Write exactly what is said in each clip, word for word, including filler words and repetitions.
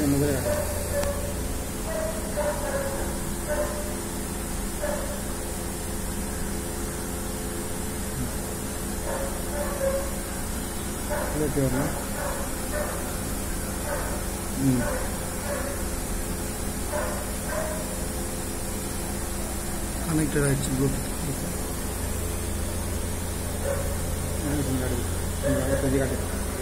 முதல்ல இருபத்தி வரலாம். ம் கனெக்டட் ஆகிடுச்சு ப்ளூடூத். கொஞ்சம் காட்டு.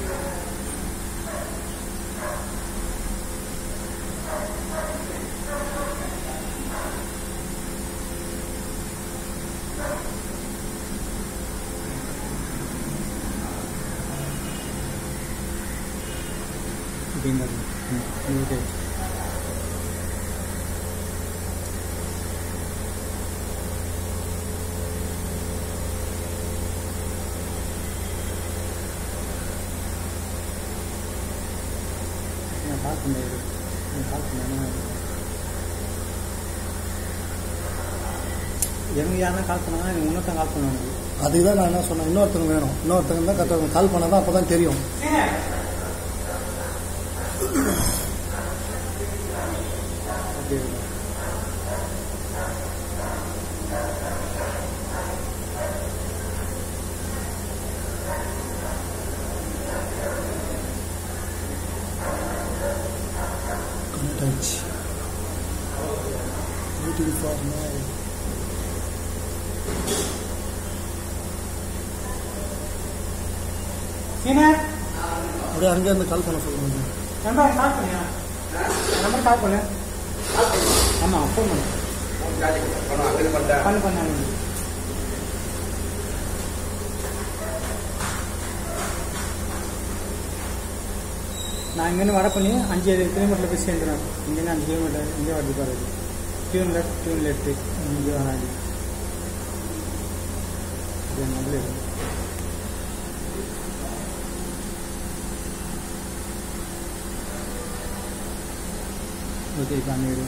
ஓகே கால் பண்ணு கால் பண்ண எனக்கு யாருன்னா கால் பண்ணாங்கன்னா எனக்கு இன்னொருத்தன் கால் பண்ணுவாங்க. அதுக்கு தான் நான் என்ன சொன்னேன், இன்னொருத்தங்க வேணும், இன்னொருத்தங்க தான் கரெக்டாக கால் பண்ணால் தான் அப்போ தான் தெரியும். Waiting for now. அப்படியே அங்கேருந்து கால் பண்ண சொல்லுங்க. நம்பர் கால் பண்ணியா? நம்பர் கால் பண்ணு. ஆமாம் ஃபோன் பண்ணு. பண்ணு பண்ண நான் இங்கேருந்து வர பண்ணி அஞ்சு கிலோமீட்டரில் போய் சேர்ந்துடுறேன். இங்கேருந்து அஞ்சு கிலோமீட்டர் இங்கே வரது பாருது. டியூன் லெஃப்ட் டியூன் லெஃப்ட் இங்கே வராது. இது நல்லது. ஓகே பண்ணிடு.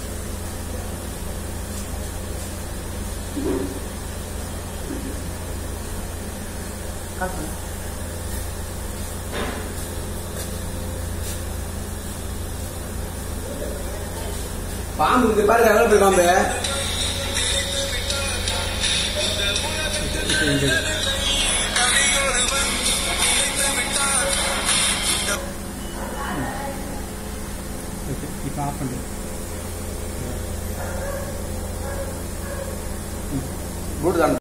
பாம்பு இங்க பாருங்க, எவ்வளவு போய் பாம்பு.